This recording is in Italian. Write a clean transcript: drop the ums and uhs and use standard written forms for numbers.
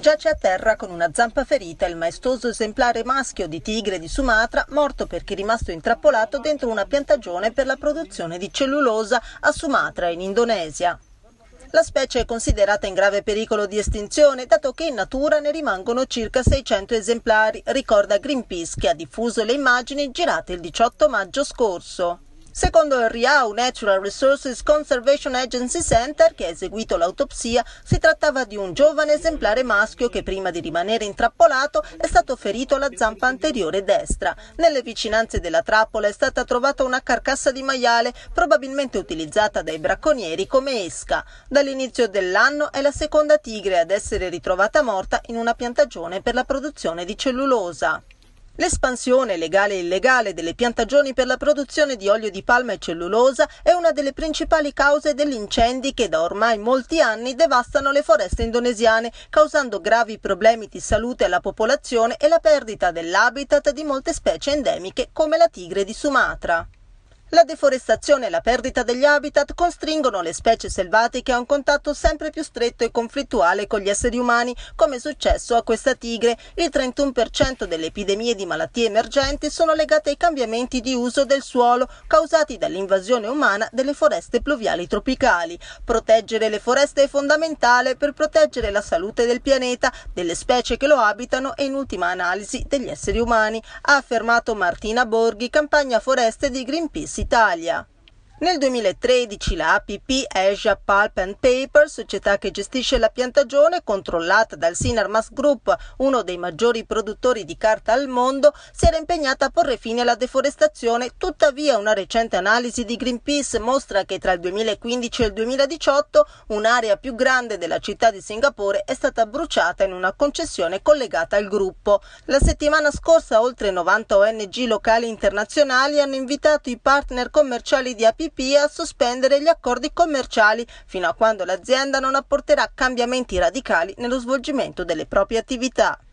Giace a terra con una zampa ferita il maestoso esemplare maschio di tigre di Sumatra, morto perché è rimasto intrappolato dentro una piantagione per la produzione di cellulosa a Sumatra, in Indonesia. La specie è considerata in grave pericolo di estinzione, dato che in natura ne rimangono circa 600 esemplari, ricorda Greenpeace, che ha diffuso le immagini girate il 18 maggio scorso. Secondo il Riau Natural Resources Conservation Agency Center, che ha eseguito l'autopsia, si trattava di un giovane esemplare maschio che prima di rimanere intrappolato è stato ferito alla zampa anteriore destra. Nelle vicinanze della trappola è stata trovata una carcassa di maiale, probabilmente utilizzata dai bracconieri come esca. Dall'inizio dell'anno è la seconda tigre ad essere ritrovata morta in una piantagione per la produzione di cellulosa. L'espansione legale e illegale delle piantagioni per la produzione di olio di palma e cellulosa è una delle principali cause degli incendi che da ormai molti anni devastano le foreste indonesiane, causando gravi problemi di salute alla popolazione e la perdita dell'habitat di molte specie endemiche come la tigre di Sumatra. La deforestazione e la perdita degli habitat costringono le specie selvatiche a un contatto sempre più stretto e conflittuale con gli esseri umani, come è successo a questa tigre. Il 31% delle epidemie di malattie emergenti sono legate ai cambiamenti di uso del suolo causati dall'invasione umana delle foreste pluviali tropicali. Proteggere le foreste è fondamentale per proteggere la salute del pianeta, delle specie che lo abitano e in ultima analisi degli esseri umani, ha affermato Martina Borghi, campagna foreste di Greenpeace Italia. Nel 2013 la APP Asia Pulp and Paper, società che gestisce la piantagione, controllata dal Sinarmas Group, uno dei maggiori produttori di carta al mondo, si era impegnata a porre fine alla deforestazione. Tuttavia una recente analisi di Greenpeace mostra che tra il 2015 e il 2018 un'area più grande della città di Singapore è stata bruciata in una concessione collegata al gruppo. La settimana scorsa oltre 90 ONG locali e internazionali hanno invitato i partner commerciali di APP a sospendere gli accordi commerciali fino a quando l'azienda non apporterà cambiamenti radicali nello svolgimento delle proprie attività.